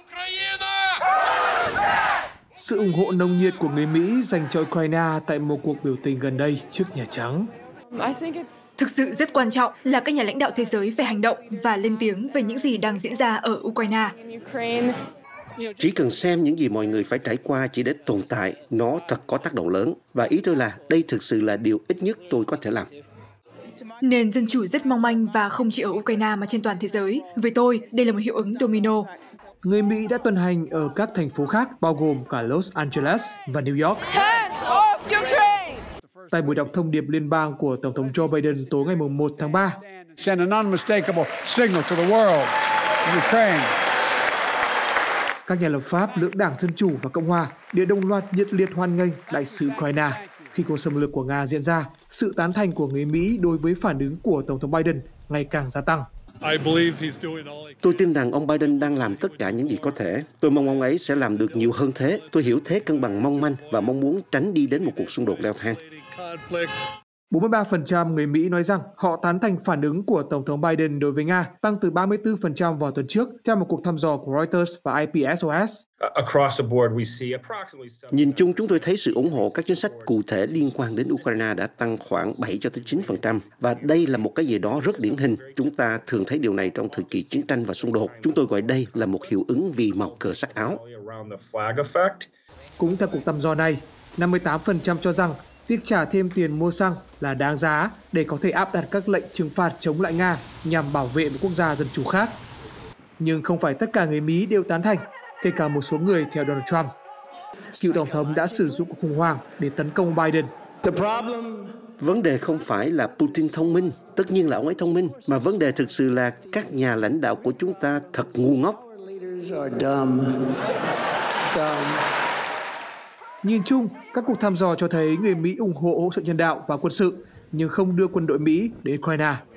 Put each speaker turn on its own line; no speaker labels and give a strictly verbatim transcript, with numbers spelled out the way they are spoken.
Sự ủng hộ nồng nhiệt của người Mỹ dành cho Ukraine tại một cuộc biểu tình gần đây trước Nhà Trắng.
Thực sự rất quan trọng là các nhà lãnh đạo thế giới phải hành động và lên tiếng về những gì đang diễn ra ở Ukraine.
Chỉ cần xem những gì mọi người phải trải qua chỉ để tồn tại, nó thật có tác động lớn. Và ý tôi là đây thực sự là điều ít nhất tôi có thể làm.
Nền dân chủ rất mong manh và không chỉ ở Ukraine mà trên toàn thế giới. Với tôi, đây là một hiệu ứng domino.
Người Mỹ đã tuần hành ở các thành phố khác, bao gồm cả Los Angeles và New York. Tại buổi đọc thông điệp liên bang của Tổng thống Joe Biden tối ngày một tháng ba, các nhà lập pháp lưỡng đảng Dân Chủ và Cộng Hòa đều đồng loạt nhiệt liệt hoan nghênh đại sứ Ukraine. Khi cuộc xâm lược của Nga diễn ra, sự tán thành của người Mỹ đối với phản ứng của Tổng thống Biden ngày càng gia tăng.
Tôi tin rằng ông Biden đang làm tất cả những gì có thể. Tôi mong ông ấy sẽ làm được nhiều hơn thế. Tôi hiểu thế cân bằng mong manh và mong muốn tránh đi đến một cuộc xung đột leo thang.
bốn mươi ba phần trăm người Mỹ nói rằng họ tán thành phản ứng của Tổng thống Biden đối với Nga, tăng từ ba mươi tư phần trăm vào tuần trước, theo một cuộc thăm dò của Reuters và I P S O S.
Nhìn chung, chúng tôi thấy sự ủng hộ các chính sách cụ thể liên quan đến Ukraine đã tăng khoảng bảy cho tới chín phần trăm. Và đây là một cái gì đó rất điển hình. Chúng ta thường thấy điều này trong thời kỳ chiến tranh và xung đột. Chúng tôi gọi đây là một hiệu ứng vì màu cờ sắc áo.
Cũng theo cuộc thăm dò này, năm mươi tám phần trăm cho rằng việc trả thêm tiền mua xăng là đáng giá để có thể áp đặt các lệnh trừng phạt chống lại Nga nhằm bảo vệ một quốc gia dân chủ khác. Nhưng không phải tất cả người Mỹ đều tán thành, kể cả một số người theo Donald Trump. Cựu Tổng thống đã sử dụng cuộc khủng hoảng để tấn công Biden.
Vấn đề không phải là Putin thông minh, tất nhiên là ông ấy thông minh, mà vấn đề thực sự là các nhà lãnh đạo của chúng ta thật ngu ngốc.
Nhìn chung, các cuộc thăm dò cho thấy người Mỹ ủng hộ hỗ trợ nhân đạo và quân sự, nhưng không đưa quân đội Mỹ đến Ukraine.